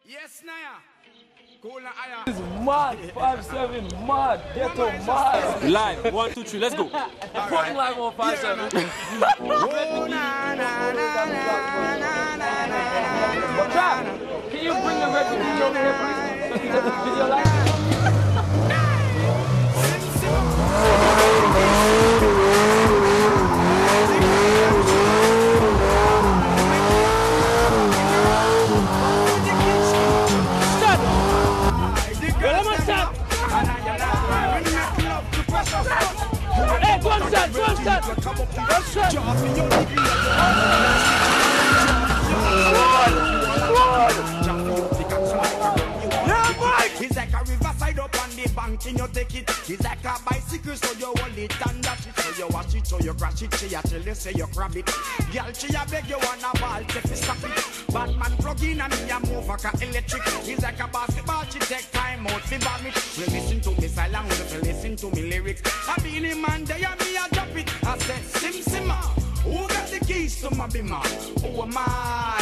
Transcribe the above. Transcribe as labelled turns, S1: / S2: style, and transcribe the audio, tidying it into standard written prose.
S1: Yes, Naya. Cool and higher.
S2: This is mad. 5-7 mad. Ghetto mad.
S3: Live. 1, 2, 3. Let's go.
S2: Fucking live on 5-7. Can you bring the red video over here, please? So you get this video live?
S4: Hey, one shot.
S1: He's like a riverside up on the bank and you take it. He's like a bicycle so you hold it and dash it. So you watch it, so you crash it. She a tell you say you grab it. Girl, she a beg you wanna ball, take it, stop it. Batman plug in and me a move like a electric. He's like a basketball, she take time out to bomb it. We listen to me silent, we listen to me lyrics. I be in man there and me a drop it. I said, Sim Simma, who got the keys to my bimmer? Who am I?